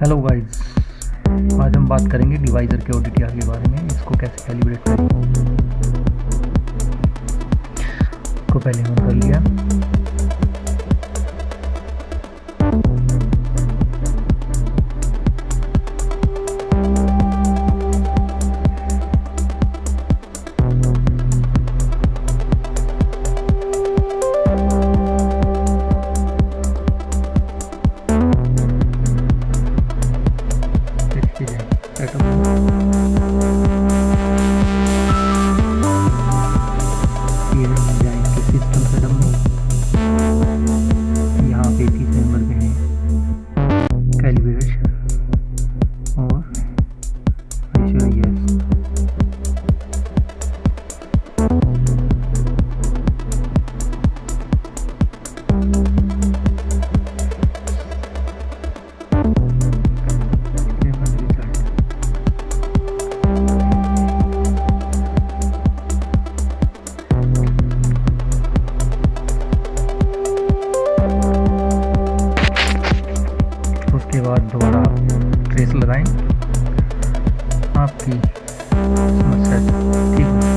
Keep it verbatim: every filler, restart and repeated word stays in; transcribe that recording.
Hello guys, आज हम बात करेंगे डिवाइसर के ओटीटीआर के बारे में। इसको कैसे कैलिब्रेट करें। को पहले ऑन कर लिया। उसके बाद दोबारा ट्रेस लगाएं, आपकी समस्या ठीक हो।